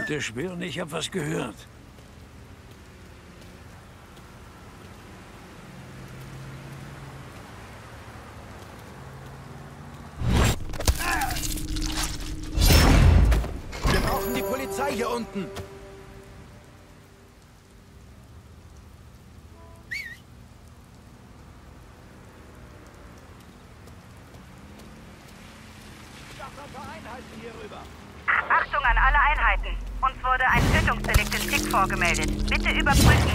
könnte schwören, ich habe was gehört. Wir brauchen die Polizei hier unten. Achtung an alle Einheiten. Uns wurde ein Tötungsdelikt in Tick vorgemeldet. Bitte überprüfen.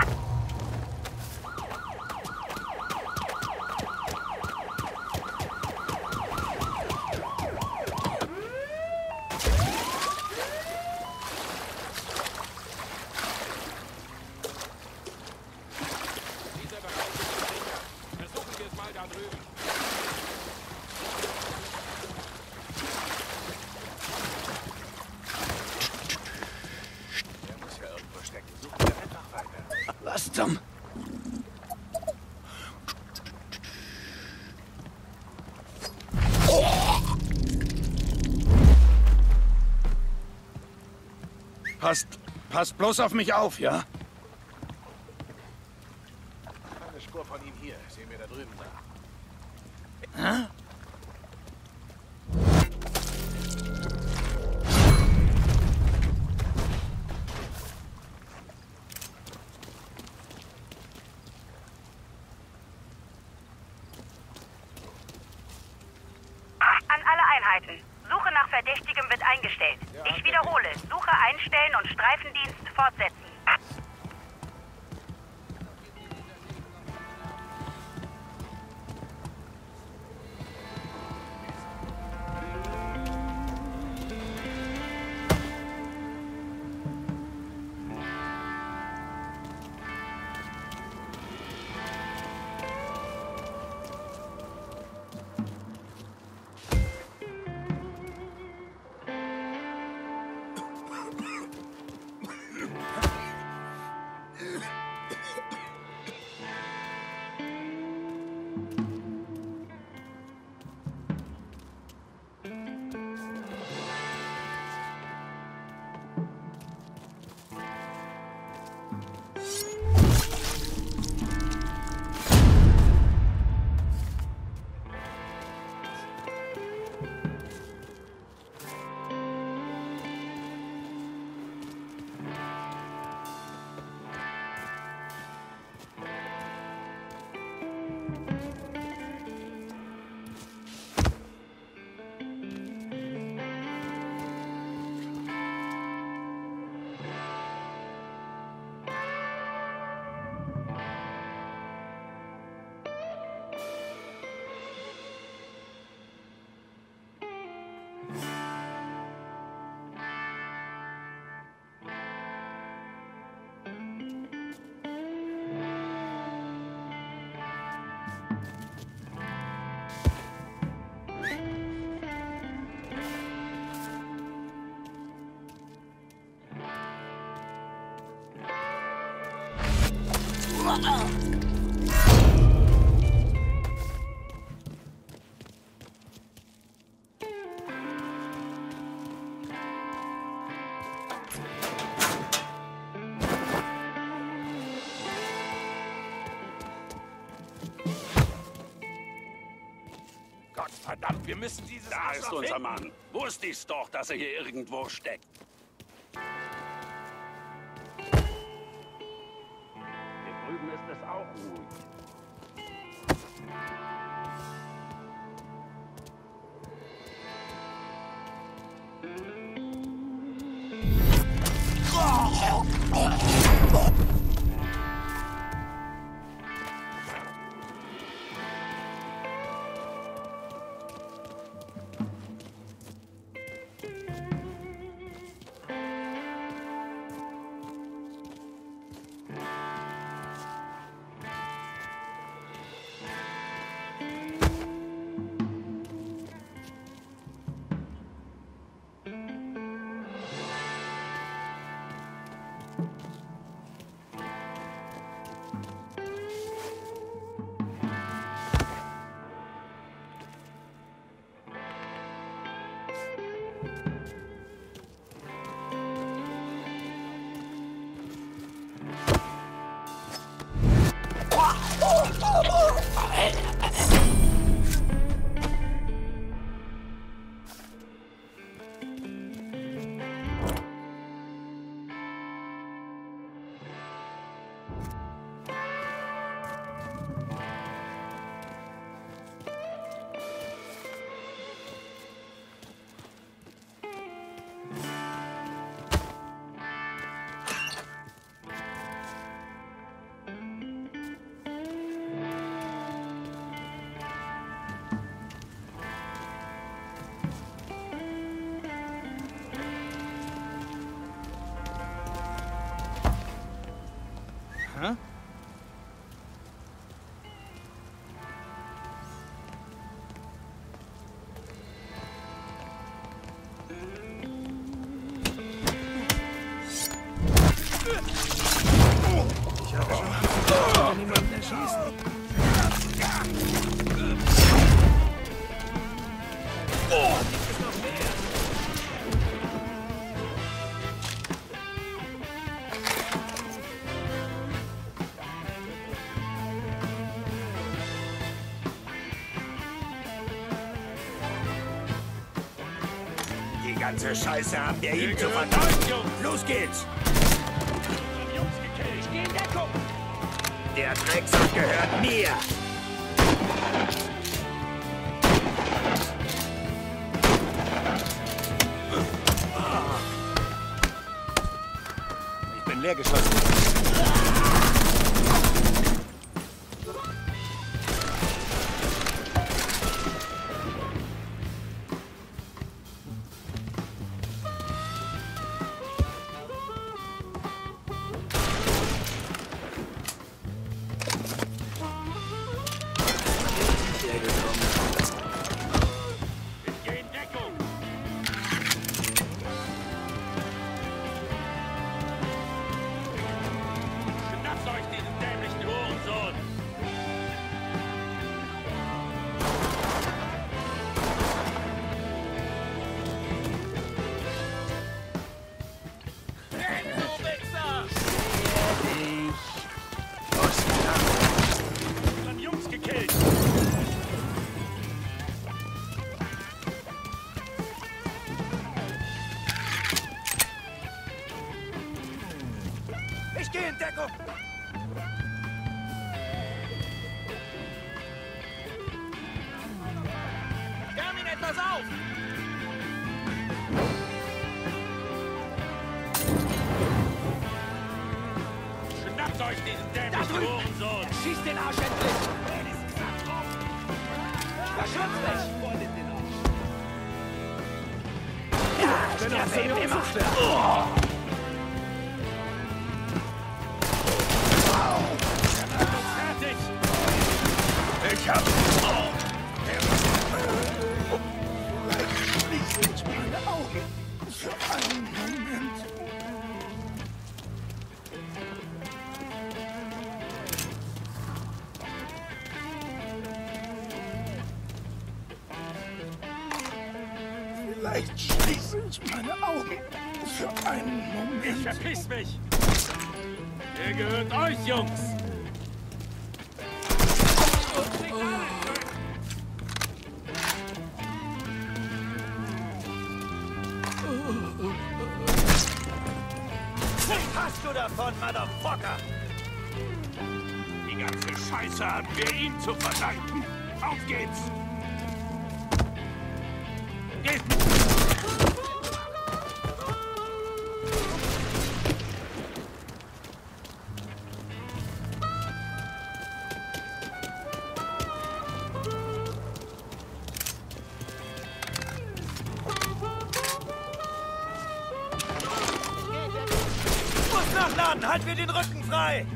Dieser Bereich ist sicher. Versuchen wir es mal da drüben. Der muss ja irgendwo stecken. Suchen wir einfach weiter. Was zum... Passt bloß auf mich auf, ja? Eine Spur von ihm hier. Sehen wir da drüben nach. Hä? An alle Einheiten. Suche nach Verdächtigem wird eingestellt. Ich wiederhole. Suche einstellen und Streifendienst fortsetzen. Gottverdammt, wir müssen dieses Da ist Arschloch unser finden. Mann. Wusste ich's doch, dass er hier irgendwo steckt. Hier drüben ist es auch ruhig. Niemanden erschießen. Die ganze Scheiße haben wir ihm zu verdanken. Los geht's! Der Drecksack gehört mir! Ich bin leer geschossen. Ich gehe in Deckung! Wärm ihn etwas auf! Schnappt euch diesen dämlichen Hurensohn! Schießt den Arsch endlich! Verschwitzt mich! Ja, ich treffe ihn immer! Ich hab... Vielleicht schließen sich meine Augen für einen Moment. Vielleicht schließen sich meine Augen für einen Moment. Ich verpiss mich! Der gehört euch, Jungs! Was hast du davon, Motherfucker? Die ganze Scheiße haben wir ihm zu verdanken. Auf geht's! Geht! Nachladen! Halt mir den Rücken frei!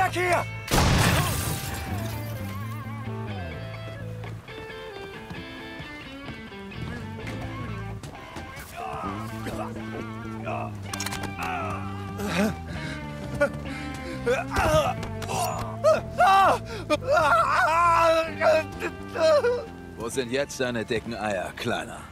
Weg hier! Wo sind jetzt deine dicken Eier, Kleiner?